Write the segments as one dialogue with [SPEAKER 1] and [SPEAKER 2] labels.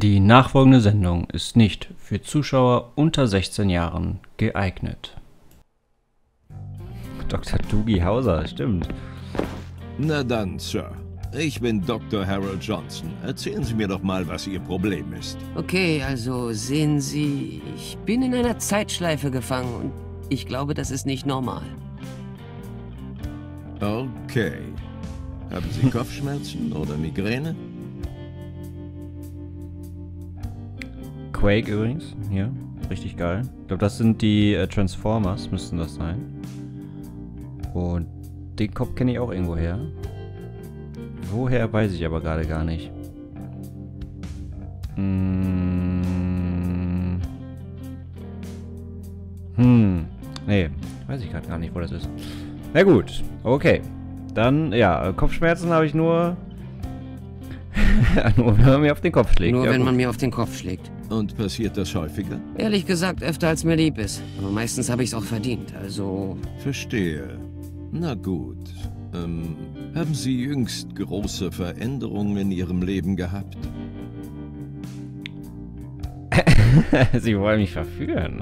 [SPEAKER 1] Die nachfolgende Sendung ist nicht für Zuschauer unter 16 Jahren geeignet. Dr. Doogie Howser, stimmt.
[SPEAKER 2] Na dann, Sir. Ich bin Dr. Harold Johnson. Erzählen Sie mir doch mal, was Ihr Problem ist.
[SPEAKER 3] Okay, also sehen Sie, ich bin in einer Zeitschleife gefangen und ich glaube, das ist nicht normal.
[SPEAKER 2] Okay. Haben Sie Kopfschmerzen oder Migräne?
[SPEAKER 1] Quake übrigens, hier, richtig geil. Ich glaube, das sind die Transformers, müssten das sein. Und den Kopf kenne ich auch irgendwo her. Woher weiß ich aber gerade gar nicht. Nee, weiß ich gerade gar nicht, wo das ist. Na gut, okay. Dann, ja, Kopfschmerzen habe ich nur... nur wenn man mir auf den Kopf schlägt.
[SPEAKER 3] Nur
[SPEAKER 1] ja,
[SPEAKER 3] wenn
[SPEAKER 1] gut.
[SPEAKER 3] man mir auf den Kopf schlägt.
[SPEAKER 2] Und passiert das häufiger?
[SPEAKER 3] Ehrlich gesagt, öfter als mir lieb ist. Aber meistens habe ich es auch verdient, also...
[SPEAKER 2] Verstehe. Na gut. Haben Sie jüngst große Veränderungen in Ihrem Leben gehabt?
[SPEAKER 1] Sie wollen mich verführen.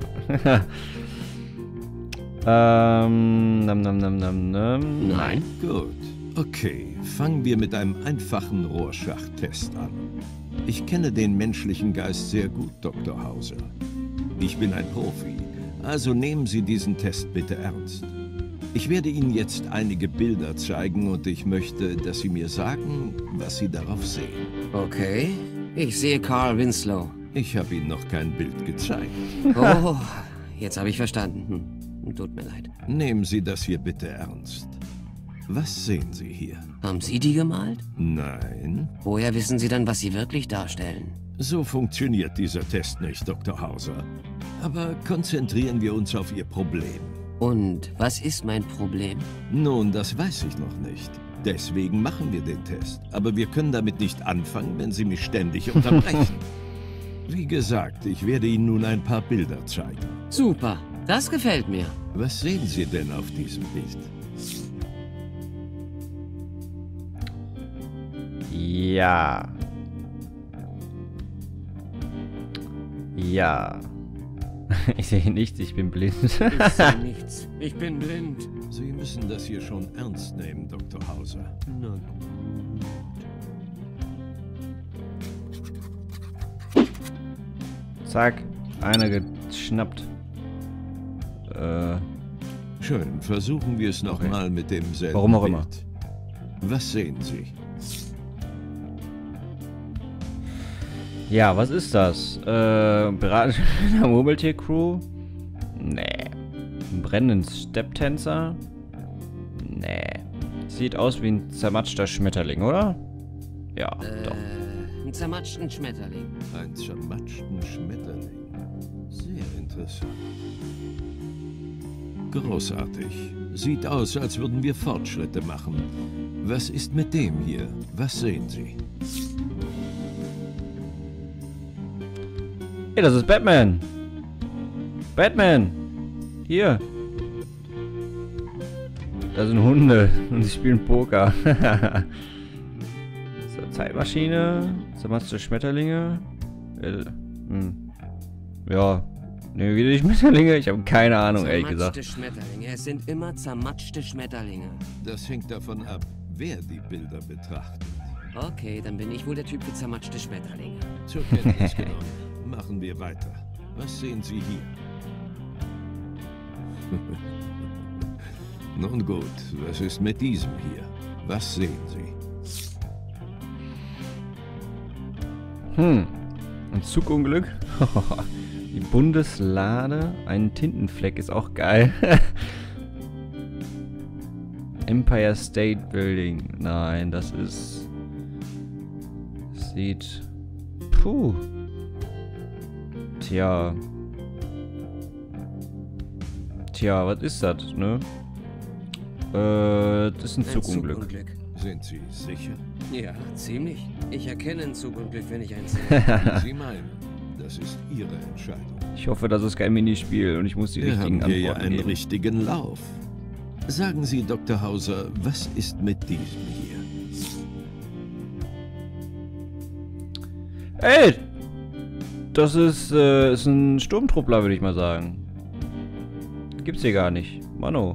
[SPEAKER 1] Nein.
[SPEAKER 2] Gut. Okay, fangen wir mit einem einfachen Rorschach-Test an. Ich kenne den menschlichen Geist sehr gut, Dr. Hauser. Ich bin ein Profi, also nehmen Sie diesen Test bitte ernst. Ich werde Ihnen jetzt einige Bilder zeigen und ich möchte, dass Sie mir sagen, was Sie darauf sehen.
[SPEAKER 3] Okay, ich sehe Carl Winslow.
[SPEAKER 2] Ich habe Ihnen noch kein Bild gezeigt.
[SPEAKER 3] Oh, jetzt habe ich verstanden. Tut mir leid.
[SPEAKER 2] Nehmen Sie das hier bitte ernst. Was sehen Sie hier?
[SPEAKER 3] Haben Sie die gemalt?
[SPEAKER 2] Nein.
[SPEAKER 3] Woher wissen Sie dann, was Sie wirklich darstellen?
[SPEAKER 2] So funktioniert dieser Test nicht, Dr. Hauser. Aber konzentrieren wir uns auf Ihr Problem.
[SPEAKER 3] Und was ist mein Problem?
[SPEAKER 2] Nun, das weiß ich noch nicht. Deswegen machen wir den Test. Aber wir können damit nicht anfangen, wenn Sie mich ständig unterbrechen. Wie gesagt, ich werde Ihnen nun ein paar Bilder zeigen.
[SPEAKER 3] Super, das gefällt mir.
[SPEAKER 2] Was sehen Sie denn auf diesem Bild?
[SPEAKER 1] Ja. Ja. Ich sehe nichts, ich bin blind.
[SPEAKER 3] Ich sehe nichts. Ich bin blind.
[SPEAKER 2] Sie müssen das hier schon ernst nehmen, Dr. Hauser.
[SPEAKER 3] Na gut.
[SPEAKER 1] Zack, einer geschnappt.
[SPEAKER 2] Schön, versuchen wir es nochmal mit demselben
[SPEAKER 1] Warum auch
[SPEAKER 2] Bild.
[SPEAKER 1] immer.
[SPEAKER 2] Was sehen Sie?
[SPEAKER 1] Ja, was ist das? Piraten der Murmeltier-Crew? Nee. Ein brennenden Stepptänzer? Nee. Sieht aus wie ein zermatschter Schmetterling, oder? Ja, doch.
[SPEAKER 3] Einen zermatschten Schmetterling.
[SPEAKER 2] Ein zermatschten Schmetterling. Sehr interessant. Großartig. Sieht aus, als würden wir Fortschritte machen. Was ist mit dem hier? Was sehen Sie?
[SPEAKER 1] Hey, das ist Batman! Batman! Hier! Da sind Hunde und sie spielen Poker. So, Zeitmaschine, zermatschte Schmetterlinge. Ja, ne, wieder die Schmetterlinge. Ich habe keine Ahnung, ehrlich gesagt.
[SPEAKER 3] Zermatschte Schmetterlinge. Es sind immer zermatschte Schmetterlinge.
[SPEAKER 2] Das hängt davon ab, wer die Bilder betrachtet.
[SPEAKER 3] Okay, dann bin ich wohl der Typ für zermatschte Schmetterlinge.
[SPEAKER 2] Zur Kenntnis genommen. Machen wir weiter. Was sehen Sie hier? Nun gut, was ist mit diesem hier? Was sehen Sie?
[SPEAKER 1] Ein Zugunglück. Die Bundeslade. Ein Tintenfleck ist auch geil. Empire State Building. Nein, das ist... Sieht... Puh. Tja. Tja, was ist das, ne? Das ist ein Zugunglück.
[SPEAKER 2] Sind Sie sicher?
[SPEAKER 3] Ja, ziemlich. Ich erkenne ein Zugunglück, wenn ich eins sehe.
[SPEAKER 2] Wie Sie meinen. Das ist Ihre Entscheidung.
[SPEAKER 1] Ich hoffe, das ist kein Minispiel und ich muss die
[SPEAKER 2] Wir
[SPEAKER 1] richtigen
[SPEAKER 2] haben hier ja
[SPEAKER 1] Antworten
[SPEAKER 2] einen
[SPEAKER 1] geben.
[SPEAKER 2] richtigen Lauf. Sagen Sie, Dr. Hauser, was ist mit diesem hier?
[SPEAKER 1] Ey! Das ist ein Sturmtruppler, würde ich mal sagen. Gibt's hier gar nicht. Mano.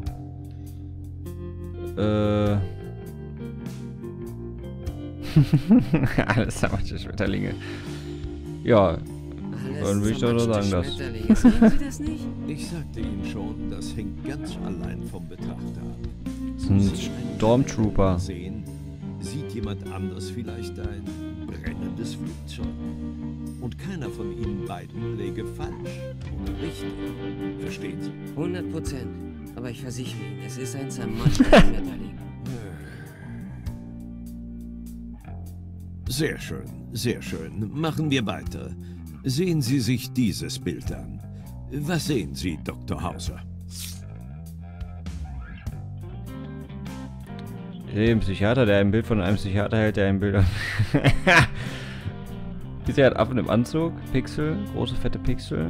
[SPEAKER 1] Alles zermatschte Schmetterlinge. Ja. Dann würde ich doch nur sagen, das.
[SPEAKER 3] Sehen Sie das nicht?
[SPEAKER 2] Ich sagte Ihnen schon, das hängt ganz allein vom Betrachter ab.
[SPEAKER 1] Das ist ein Stormtrooper.
[SPEAKER 2] Sehen, sieht jemand anders vielleicht ein brennendes Flugzeug. Und keiner von Ihnen beiden läge falsch oder richtig. Verstehen Sie?
[SPEAKER 3] 100%. Aber ich versichere Ihnen, es ist ein zermatschter Schmetterling.
[SPEAKER 2] Sehr schön, sehr schön. Machen wir weiter. Sehen Sie sich dieses Bild an. Was sehen Sie, Dr. Hauser?
[SPEAKER 1] Ich sehe einen Psychiater, der ein Bild von einem Psychiater hält, der ein Bild... Ist er ein Affen im Anzug? Pixel? Große, fette Pixel?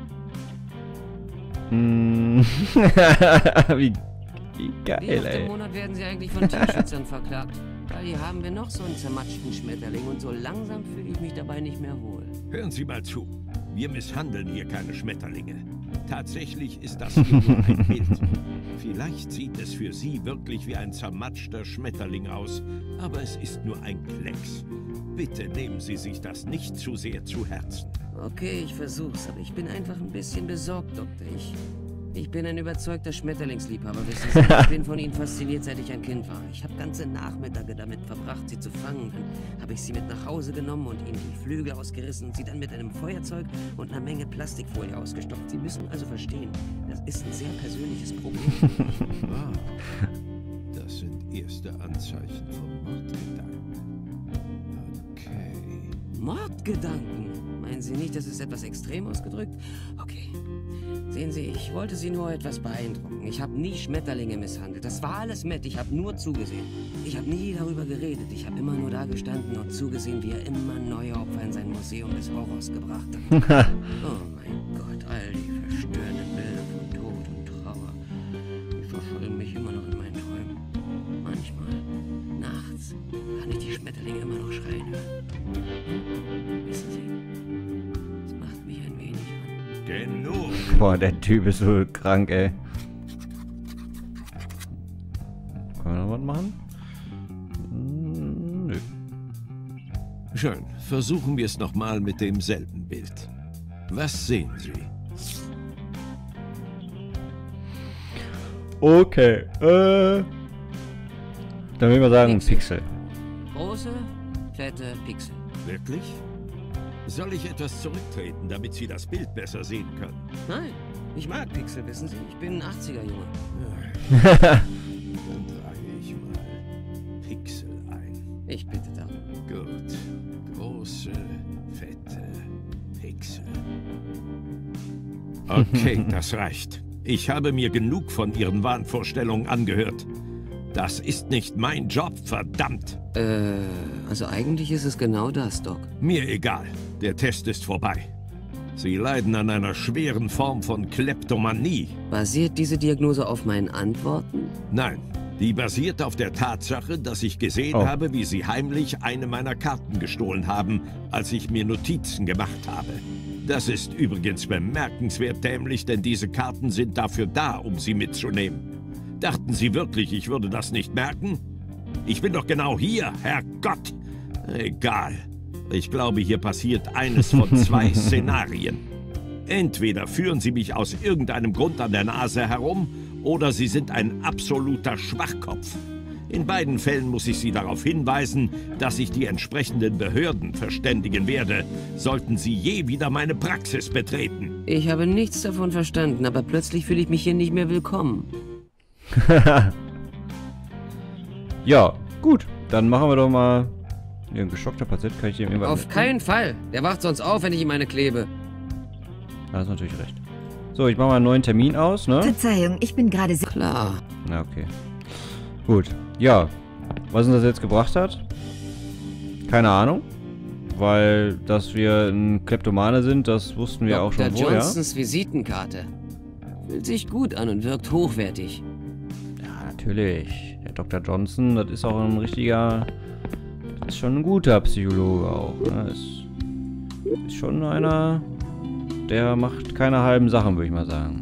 [SPEAKER 1] Wie geil,
[SPEAKER 3] Wie oft
[SPEAKER 1] ey.
[SPEAKER 3] im Monat werden Sie eigentlich von Tierschützern verklagt? Weil hier haben wir noch so einen zermatschten Schmetterling und so langsam fühle ich mich dabei nicht mehr wohl.
[SPEAKER 2] Hören Sie mal zu. Wir misshandeln hier keine Schmetterlinge. Tatsächlich ist das hier nur ein Bild. Vielleicht sieht es für Sie wirklich wie ein zermatschter Schmetterling aus, aber es ist nur ein Klecks. Bitte nehmen Sie sich das nicht zu sehr zu Herzen.
[SPEAKER 3] Okay, ich versuch's, aber ich bin einfach ein bisschen besorgt, Doktor. Ich bin ein überzeugter Schmetterlingsliebhaber, wissen Sie. Ich bin von ihnen fasziniert, seit ich ein Kind war. Ich habe ganze Nachmittage damit verbracht, sie zu fangen. Dann habe ich sie mit nach Hause genommen und ihnen die Flügel ausgerissen und sie dann mit einem Feuerzeug und einer Menge Plastikfolie ausgestopft. Sie müssen also verstehen, das ist ein sehr persönliches Problem.
[SPEAKER 2] Wow. Das sind erste Anzeichen von Mordgedanken. Okay.
[SPEAKER 3] Mordgedanken? Meinen Sie nicht, das ist etwas extrem ausgedrückt? Okay. Sehen Sie, ich wollte Sie nur etwas beeindrucken. Ich habe nie Schmetterlinge misshandelt. Das war alles Matt. Ich habe nur zugesehen. Ich habe nie darüber geredet. Ich habe immer nur da gestanden und zugesehen, wie er immer neue Opfer in sein Museum des Horrors gebracht hat. Oh mein Gott, all die verstörenden Bilder von Tod und Trauer. Die verfolgen mich immer noch in meinen Träumen. Manchmal, nachts, kann ich die Schmetterlinge immer noch schreien hören. Wissen Sie, das macht mich ein wenig an.
[SPEAKER 2] Genug.
[SPEAKER 1] Boah, der Typ ist so krank, ey. Können wir noch was machen? Nö.
[SPEAKER 2] Schön. Versuchen wir es nochmal mit demselben Bild. Was sehen Sie?
[SPEAKER 1] Okay, dann will ich mal sagen, Pixel.
[SPEAKER 3] Große, fette Pixel.
[SPEAKER 2] Wirklich? Soll ich etwas zurücktreten, damit Sie das Bild besser sehen können?
[SPEAKER 3] Nein, ich mag Pixel, wissen Sie. Ich bin ein 80er-Junge.
[SPEAKER 2] Dann trage ich mal Pixel ein.
[SPEAKER 3] Ich bitte darum.
[SPEAKER 2] Gut. Große, fette Pixel. Okay, das reicht. Ich habe mir genug von Ihren Wahnvorstellungen angehört. Das ist nicht mein Job, verdammt.
[SPEAKER 3] Also eigentlich ist es genau das, Doc.
[SPEAKER 2] Mir egal. Der Test ist vorbei. Sie leiden an einer schweren Form von Kleptomanie.
[SPEAKER 3] Basiert diese Diagnose auf meinen Antworten?
[SPEAKER 2] Nein, die basiert auf der Tatsache, dass ich gesehen habe, wie Sie heimlich eine meiner Karten gestohlen haben, als ich mir Notizen gemacht habe. Das ist übrigens bemerkenswert dämlich, denn diese Karten sind dafür da, um sie mitzunehmen. Dachten Sie wirklich, ich würde das nicht merken? Ich bin doch genau hier, Herrgott! Egal. Ich glaube, hier passiert eines von zwei Szenarien. Entweder führen Sie mich aus irgendeinem Grund an der Nase herum, oder Sie sind ein absoluter Schwachkopf. In beiden Fällen muss ich Sie darauf hinweisen, dass ich die entsprechenden Behörden verständigen werde, sollten Sie je wieder meine Praxis betreten.
[SPEAKER 3] Ich habe nichts davon verstanden, aber plötzlich fühle ich mich hier nicht mehr willkommen.
[SPEAKER 1] Ja, gut. Dann machen wir doch mal... Ja, ein geschockter Patient kann ich dem immer...
[SPEAKER 3] Auf keinen Fall. Der wacht sonst auf, wenn ich ihm eine klebe.
[SPEAKER 1] Da hast du natürlich recht. So, ich mache mal einen neuen Termin aus, ne?
[SPEAKER 4] Verzeihung, ich bin gerade sehr...
[SPEAKER 3] Klar.
[SPEAKER 1] Na, okay. Gut. Ja. Was uns das jetzt gebracht hat? Keine Ahnung. Weil, dass wir ein Kleptomane sind, das wussten wir auch schon
[SPEAKER 3] Dr.
[SPEAKER 1] vorher.
[SPEAKER 3] Johnsons Visitenkarte. Fühlt sich gut an und wirkt hochwertig.
[SPEAKER 1] Ja, natürlich. Der Dr. Johnson, das ist auch ein richtiger... Das ist schon ein guter Psychologe auch, ne? Ist Ist schon einer, der macht keine halben Sachen, würde ich mal sagen.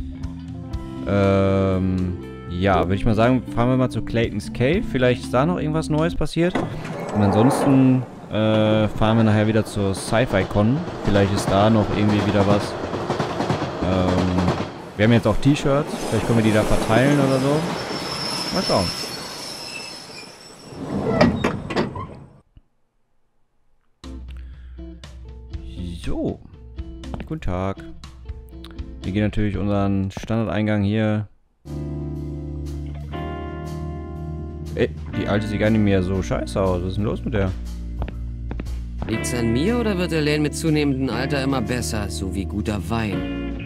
[SPEAKER 1] Ja, würde ich mal sagen, fahren wir mal zu Clayton's Cave. Vielleicht ist da noch irgendwas Neues passiert. Und ansonsten fahren wir nachher wieder zur Sci-Fi-Con. Vielleicht ist da noch irgendwie wieder was. Wir haben jetzt auch T-Shirts. Vielleicht können wir die da verteilen oder so. Mal schauen. So. Guten Tag. Wir gehen natürlich unseren Standardeingang hier. Ey, die alte sieht gar nicht mehr so scheiße aus. Was ist denn los mit der?
[SPEAKER 3] Liegt's an mir oder wird Elaine mit zunehmendem Alter immer besser, so wie guter Wein?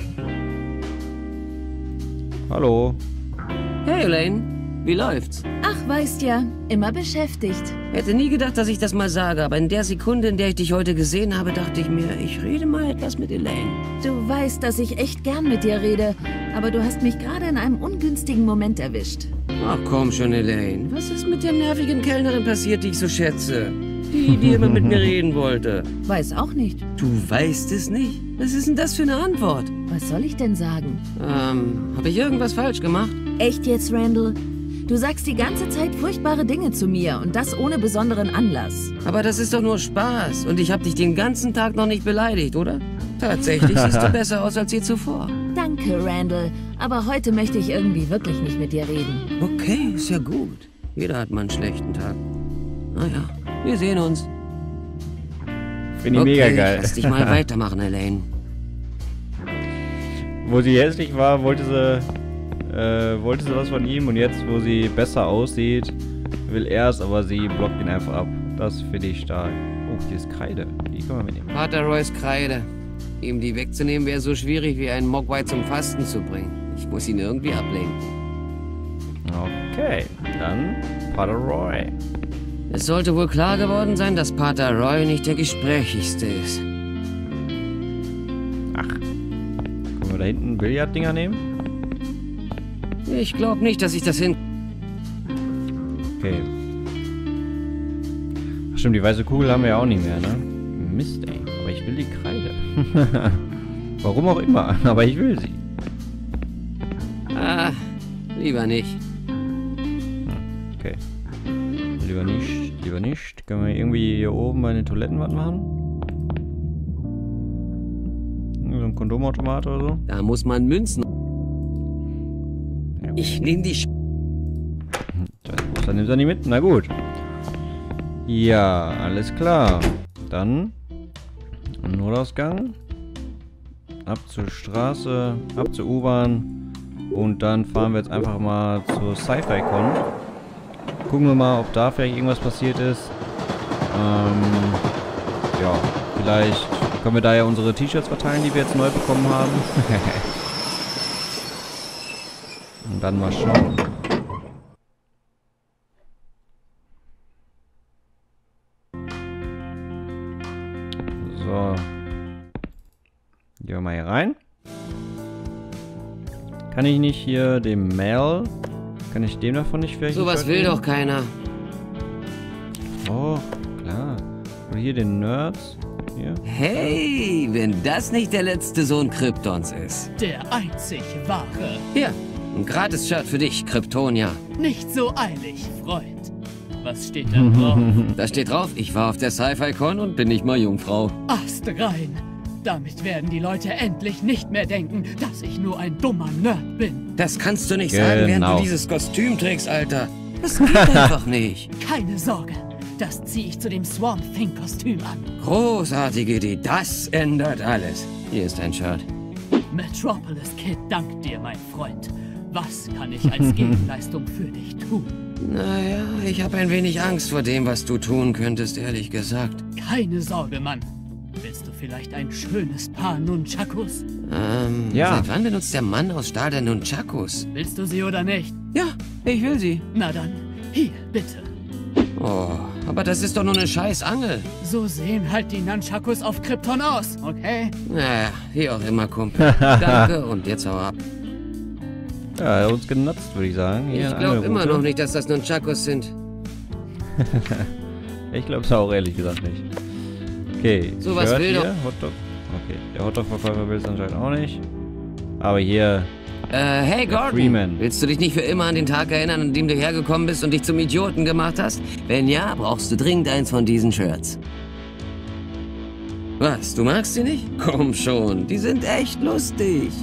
[SPEAKER 1] Hallo.
[SPEAKER 3] Hey Elaine, wie läuft's?
[SPEAKER 4] Ach, weißt ja, immer beschäftigt.
[SPEAKER 3] Hätte nie gedacht, dass ich das mal sage, aber in der Sekunde, in der ich dich heute gesehen habe, dachte ich mir, ich rede mal etwas mit Elaine.
[SPEAKER 4] Du weißt, dass ich echt gern mit dir rede, aber du hast mich gerade in einem ungünstigen Moment erwischt.
[SPEAKER 3] Ach komm schon, Elaine. Was ist mit der nervigen Kellnerin passiert, die ich so schätze? Die immer mit mir reden wollte.
[SPEAKER 4] Weiß auch nicht.
[SPEAKER 3] Du weißt es nicht? Was ist denn das für eine Antwort?
[SPEAKER 4] Was soll ich denn sagen?
[SPEAKER 3] Habe ich irgendwas falsch gemacht?
[SPEAKER 4] Echt jetzt, Randall? Du sagst die ganze Zeit furchtbare Dinge zu mir und das ohne besonderen Anlass.
[SPEAKER 3] Aber das ist doch nur Spaß und ich habe dich den ganzen Tag noch nicht beleidigt, oder? Tatsächlich siehst du besser aus als je zuvor.
[SPEAKER 4] Danke, Randall, aber heute möchte ich irgendwie wirklich nicht mit dir reden.
[SPEAKER 3] Okay, ist ja gut. Jeder hat mal einen schlechten Tag. Naja, wir sehen uns.
[SPEAKER 1] Finde ich mega geil.
[SPEAKER 3] Lass dich mal weitermachen, Elaine.
[SPEAKER 1] Wo sie hässlich war, wollte sie was von ihm und jetzt, wo sie besser aussieht, will er es, aber sie blockt ihn einfach ab. Das finde ich stark. Oh, hier ist Kreide. Die können wir mitnehmen.
[SPEAKER 3] Pater Roys Kreide. Ihm die wegzunehmen wäre so schwierig wie einen Mogwai zum Fasten zu bringen. Ich muss ihn irgendwie ablenken.
[SPEAKER 1] Okay, dann Pater Roy.
[SPEAKER 3] Es sollte wohl klar geworden sein, dass Pater Roy nicht der Gesprächigste ist.
[SPEAKER 1] Ach, können wir da hinten Billarddinger nehmen?
[SPEAKER 3] Ich glaube nicht, dass ich das hin...
[SPEAKER 1] Okay. Ach stimmt, die weiße Kugel haben wir ja auch nicht mehr, ne? Mist, ey. Aber ich will die Kreide. Warum auch immer, aber ich will sie.
[SPEAKER 3] Ah, lieber nicht.
[SPEAKER 1] Okay. Lieber nicht, lieber nicht. Können wir irgendwie hier oben bei den Toiletten was machen? So ein Kondomautomat oder so?
[SPEAKER 3] Da muss man Münzen... Ich nehme die...
[SPEAKER 1] Dann nimmt er nicht mit. Na gut. Ja, alles klar. Dann Notausgang. Ab zur Straße, ab zur U-Bahn. Und dann fahren wir jetzt einfach mal zur Sci-Fi-Con. Gucken wir mal, ob da vielleicht irgendwas passiert ist. Ja, vielleicht können wir da ja unsere T-Shirts verteilen, die wir jetzt neu bekommen haben. Und dann mal schauen. So. Gehen wir mal hier rein. Kann ich nicht hier dem Mel... Kann ich dem davon nicht vielleicht...
[SPEAKER 3] Sowas will doch keiner.
[SPEAKER 1] Oh, klar. Oder hier den Nerds. Hier.
[SPEAKER 3] Hey, wenn das nicht der letzte Sohn Kryptons ist.
[SPEAKER 5] Der einzig wahre.
[SPEAKER 3] Hier, ein Gratis-Shirt für dich, Kryptonia.
[SPEAKER 5] Nicht so eilig, Freund. Was steht da drauf?
[SPEAKER 3] Da steht drauf, ich war auf der Sci-Fi-Con und bin nicht mal Jungfrau.
[SPEAKER 5] Astrein. Damit werden die Leute endlich nicht mehr denken, dass ich nur ein dummer Nerd bin.
[SPEAKER 3] Das kannst du nicht sagen, während du dieses Kostüm trägst, Alter. Das geht einfach nicht.
[SPEAKER 5] Keine Sorge, das ziehe ich zu dem Swamp Thing-Kostüm an.
[SPEAKER 3] Großartige Idee, das ändert alles. Hier ist ein Shirt.
[SPEAKER 5] Metropolis Kid dankt dir, mein Freund. Was kann ich als Gegenleistung für dich tun?
[SPEAKER 3] Naja, ich habe ein wenig Angst vor dem, was du tun könntest, ehrlich gesagt.
[SPEAKER 5] Keine Sorge, Mann. Willst du vielleicht ein schönes Paar Nunchakus?
[SPEAKER 1] Ja.
[SPEAKER 3] Seit wann benutzt der Mann aus Stahl der Nunchakus?
[SPEAKER 5] Willst du sie oder nicht?
[SPEAKER 3] Ja, ich will sie.
[SPEAKER 5] Na dann, hier, bitte.
[SPEAKER 3] Oh, aber das ist doch nur eine scheiß Angel.
[SPEAKER 5] So sehen halt die Nunchakus auf Krypton aus, okay?
[SPEAKER 3] Naja, wie auch immer, Kumpel. Danke und jetzt hau ab.
[SPEAKER 1] Ja, er hat uns genutzt, würde ich sagen. Hier
[SPEAKER 3] Ich
[SPEAKER 1] eine
[SPEAKER 3] glaube
[SPEAKER 1] Angelrute.
[SPEAKER 3] immer noch nicht, dass das Nunchakus sind.
[SPEAKER 1] Ich glaube es auch ehrlich gesagt nicht. Okay,
[SPEAKER 3] Sowas
[SPEAKER 1] Shirt
[SPEAKER 3] will doch...
[SPEAKER 1] hier, Hotdog. Okay, der Hotdog-Verkäufer will es anscheinend auch nicht. Aber hier,
[SPEAKER 3] Hey Gordon,
[SPEAKER 1] Freeman.
[SPEAKER 3] willst du dich nicht für immer an den Tag erinnern, an dem du hergekommen bist und dich zum Idioten gemacht hast? Wenn ja, brauchst du dringend eins von diesen Shirts. Was, du magst sie nicht? Komm schon, die sind echt lustig.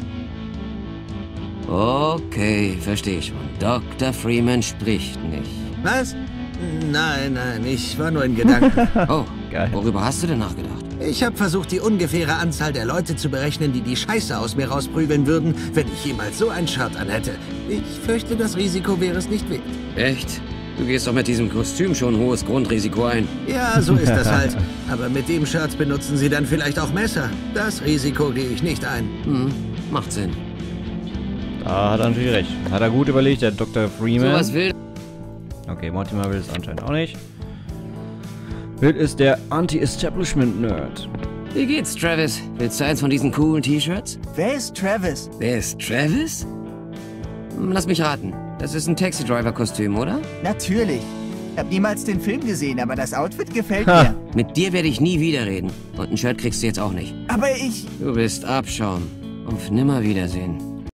[SPEAKER 3] Okay, verstehe schon. Dr. Freeman spricht nicht.
[SPEAKER 6] Was? Nein, ich war nur in Gedanken.
[SPEAKER 3] Oh,
[SPEAKER 1] Geil.
[SPEAKER 3] worüber hast du denn nachgedacht?
[SPEAKER 6] Ich habe versucht, die ungefähre Anzahl der Leute zu berechnen, die Scheiße aus mir rausprügeln würden, wenn ich jemals so ein Shirt anhätte. Ich fürchte, das Risiko wäre es nicht wert.
[SPEAKER 3] Echt? Du gehst doch mit diesem Kostüm schon ein hohes Grundrisiko ein.
[SPEAKER 6] Ja, so ist das halt. Aber mit dem Shirt benutzen sie dann vielleicht auch Messer. Das Risiko gehe ich nicht ein.
[SPEAKER 3] Macht Sinn.
[SPEAKER 1] da hat er natürlich recht. Hat er gut überlegt, der Dr. Freeman.
[SPEAKER 3] Sowas will...
[SPEAKER 1] Okay, Mortimer will es anscheinend auch nicht. Bill ist der Anti-Establishment-Nerd.
[SPEAKER 3] Wie geht's, Travis? Willst du eins von diesen coolen T-Shirts?
[SPEAKER 7] Wer ist Travis?
[SPEAKER 3] Wer ist Travis? Lass mich raten. Das ist ein Taxi-Driver-Kostüm, oder?
[SPEAKER 7] Natürlich. Hab niemals den Film gesehen, aber das Outfit gefällt
[SPEAKER 1] Ha.
[SPEAKER 7] mir.
[SPEAKER 3] Mit dir werde ich nie wieder reden. Und ein Shirt kriegst du jetzt auch nicht.
[SPEAKER 7] Aber ich...
[SPEAKER 3] Du bist Abschaum. Auf Nimmerwiedersehen.